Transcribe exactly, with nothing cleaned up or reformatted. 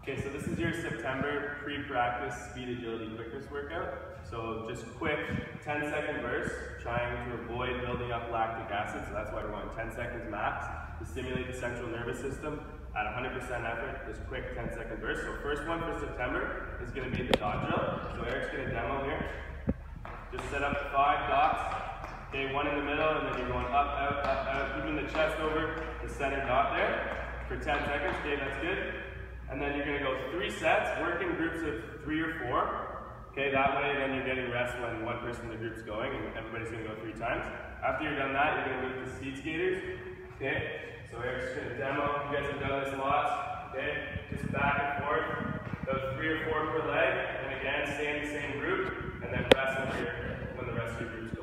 Okay, so this is your September pre-practice speed agility quickness workout. So just quick ten second bursts, trying to avoid building up lactic acid. So that's why we're going ten seconds max to stimulate the central nervous system at one hundred percent effort. Just quick ten second bursts. So first one for September is going to be the dot drill. So Eric's going to demo here. Just set up five dots. Okay, one in the middle, and then you're going up, out, up, out, moving the chest over the center dot there for ten seconds. Okay, that's good. And then you're going to go three sets, work in groups of three or four. Okay, that way then you're getting rest when one person in the group's going, and everybody's going to go three times. After you're done that, you're going to move to speed skaters. Okay, so Eric's going to demo. You guys have done this lots. Okay, just back and forth. Those three or four per leg, and again, stay in the same group, and then rest when, you're, when the rest of your group's going.